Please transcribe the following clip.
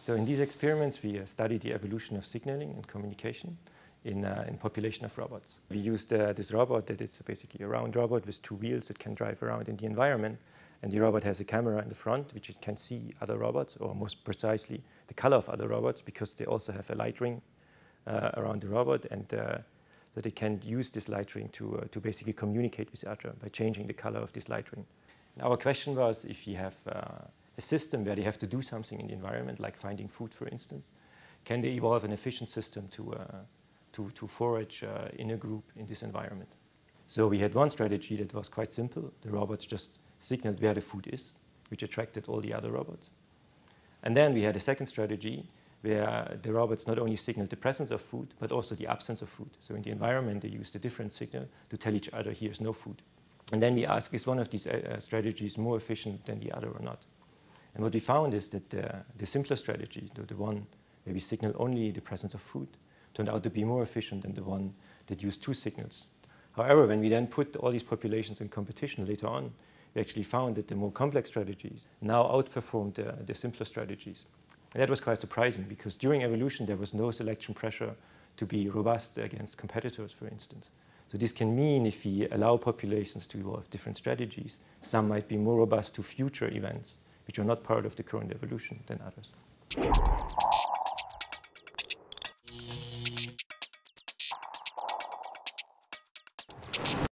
So in these experiments, we studied the evolution of signaling and communication in population of robots. We used this robot that is basically a round robot with two wheels that can drive around in the environment. And the robot has a camera in the front, which it can see other robots, or most precisely, the color of other robots, because they also have a light ring around the robot. And so they can use this light ring to basically communicate with each other by changing the color of this light ring. And our question was, if you have a system where they have to do something in the environment, like finding food, for instance, can they evolve an efficient system to forage in a group in this environment? So we had one strategy that was quite simple. The robots just signaled where the food is, which attracted all the other robots. And then we had a second strategy where the robots not only signaled the presence of food, but also the absence of food. So in the environment, they used a different signal to tell each other, here's no food. And then we asked, is one of these strategies more efficient than the other or not? And what we found is that the simpler strategy, the one where we signal only the presence of food, turned out to be more efficient than the one that used two signals. However, when we then put all these populations in competition later on, we actually found that the more complex strategies now outperformed the simpler strategies. And that was quite surprising, because during evolution, there was no selection pressure to be robust against competitors, for instance. So this can mean if we allow populations to evolve different strategies, some might be more robust to future events, which are not part of the current evolution, than others.